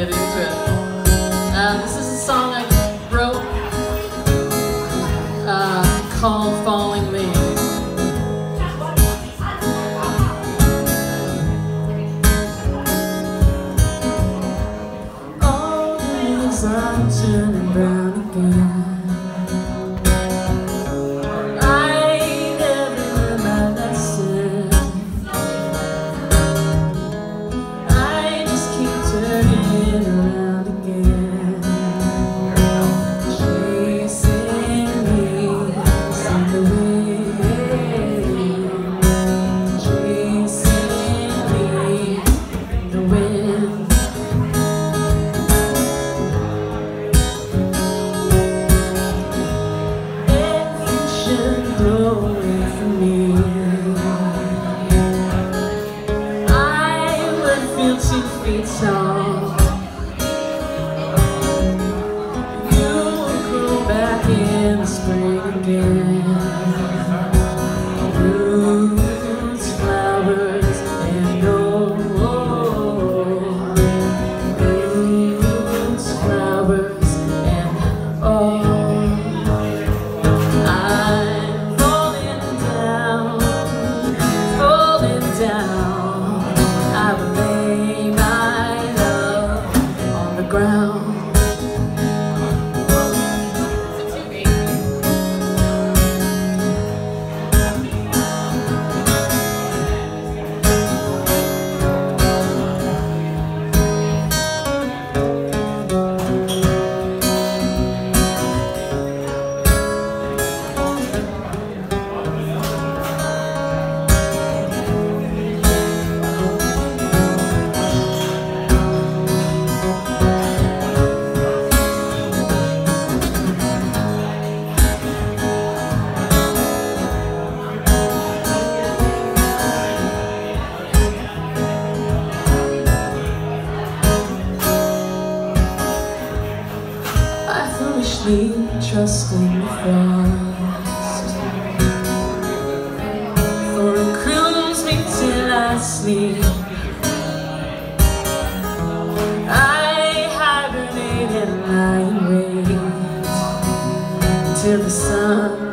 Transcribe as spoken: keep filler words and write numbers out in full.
get into it. Uh, this is a song I wrote uh, called Falling Leaves. All the leaves are turning brown again. Two feet tall, you will grow back in the spring again. Roots, flowers, and gold. Roots, flowers, and all. I'm falling down, falling down. I will lay my love on the ground. Foolishly trusting the frost, for it cools me till I sleep. I hibernate and lie in wait till the sun